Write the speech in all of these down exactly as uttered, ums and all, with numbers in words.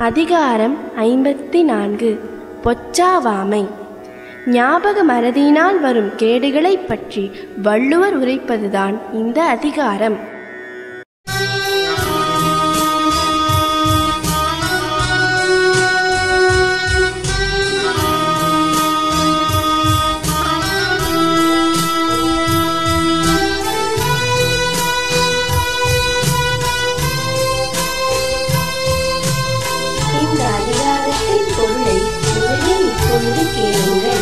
அதிகாரம் ஐம்பத்தி நான்கு. பொச்சாவாமை. ஞாபக மறதியினால் வரும் கேடுகளை பற்றி வள்ளுவர் உரைப்பதுதான் இந்த அதிகாரம். இந்த அதிகாரத்தின் பொருளை முதலில் இப்பொழுது கேளுங்கள்.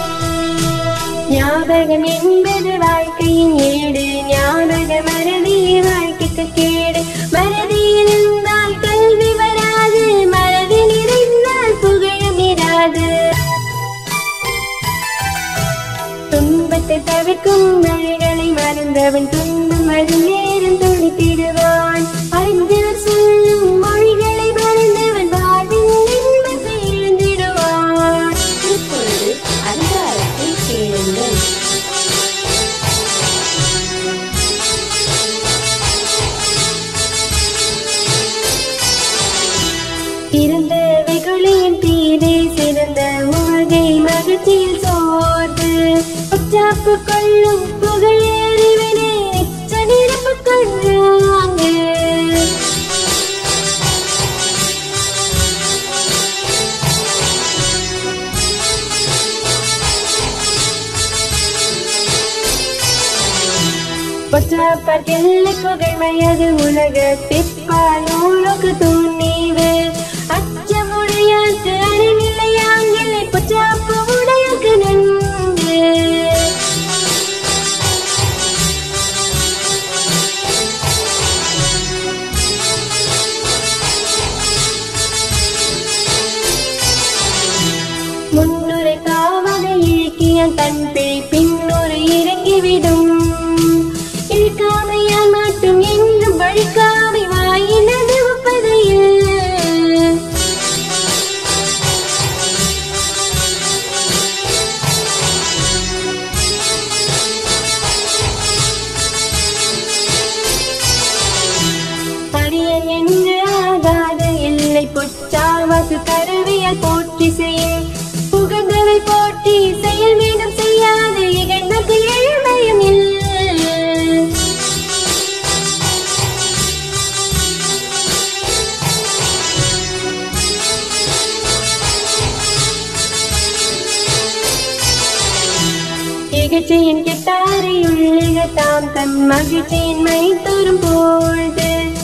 ஞாபகம் என்பது வாழ்க்கையின் ஏடு, ஞாபக மறதியே வாழ்க்கைக்கு கேடு. மறதியில் இருந்தால் கல்வி வராது, மனதில் இருந்தால் புகழும் இராது. துன்பத்தை தவிர்க்கும் வழிகளை மறந்தவன் துன்பம் அது நேரம் துடித்திடுவான். அறிஞர் சொல்லும் மொழிகளை மறந்தவன் வாழ்வின் இன்பத்தை இழந்திடுவான். இப்பொழுது அதிகாரத்தை கேளுங்கள். இருந்த வெகுளியின் தீரே சிறந்த மூழ்கை மகிழ்ச்சியில் சோர்ந்து உச்சாப்பு கொள்ளும் புகழறிவனே நிறப்பு கொள்ளாங்க. பொச்சாப்பற்கெல்லை புகழ்மையது உலகத்திற்பால் நூலுக்கு துணிவு. அச்சமுடையாக்கு அறிவில்லையாங்கில்லை, பொச்சாப்பு உடையாக்கு நன்கு. முன்னுரை காவலை இழுக்கிய தன் பிழை பின்னுரை இறங்கிவிடும். இழுக்காமையால் மட்டும் என்றும் வழிக்காமை வாயினது ஒப்பதையில். அரியன் என்று ஆகாத எல்லை பொச்சாவாக்கு கருவியால் போற்றி செய்யும். புகழ்ந்தவை போற்றி செயல் மீண்டும் செய்யாது இகழ்ந்தது எழுமையும் இல்லை. இகழ்ச்சியின் கெட்டாரை உள்ளிக தாம் தம் மகிழ்ச்சியின் மை தோறும் பொழுது